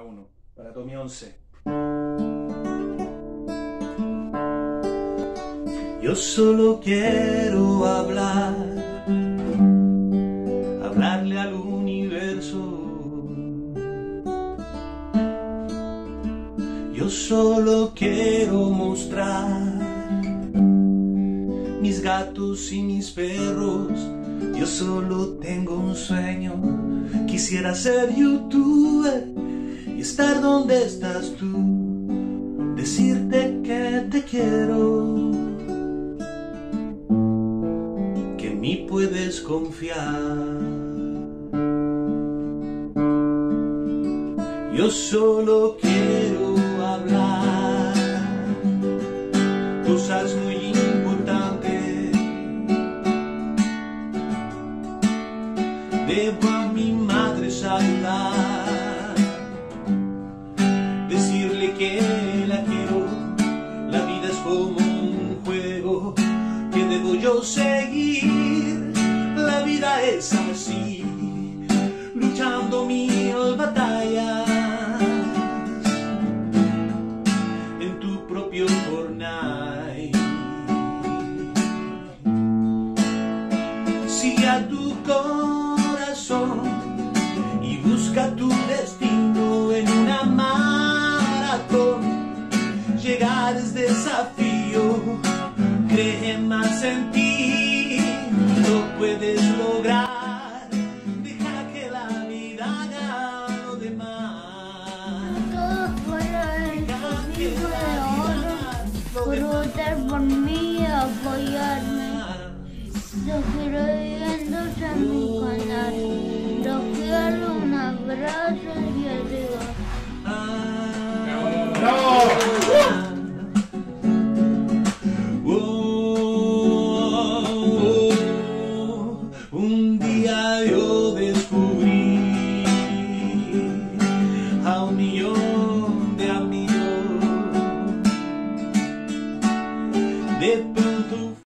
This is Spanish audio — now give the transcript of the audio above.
para uno, para Tommy 11. Yo solo quiero hablarle al universo. Yo solo quiero mostrar mis gatos y mis perros. Yo solo tengo un sueño, quisiera ser youtuber y estar donde estás tú, decirte que te quiero, que en mí puedes confiar. Yo solo quiero hablar cosas muy importantes. Debo a mi madre saludar, decirle que la quiero. La vida es como un juego que debo yo seguir. La vida es así, luchando mil batallas en tu propio Fortnite. Sigue a tu corazón y busca tu destino en una maratón. Llegar es desafío, cree más en ti, lo puedes lograr. Deja que la vida haga lo demás. Todo fuera del camino de oro, por votar por mí y apoyarme. Los quiero viviendo en mi canal. Los quiero, un abrazo y arriba. Un día yo descubrí